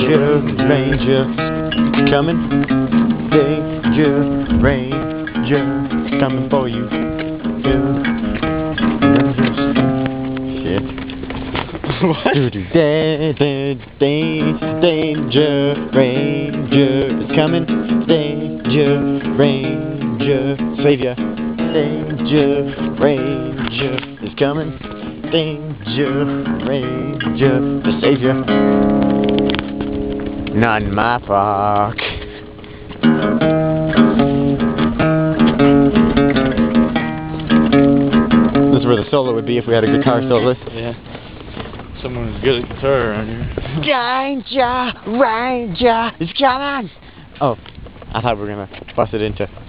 Danger, Ranger, coming. Danger, Ranger, coming for you. Shit. What? Danger, Ranger is coming. Danger, Ranger, Savior. Danger, Ranger is coming. Danger, Ranger, the Savior. Not in my park. This is where the solo would be if we had a guitar soloist. Yeah. Someone who's good at guitar around here. Danger, Ranger is coming! Oh, I thought we were gonna bust it into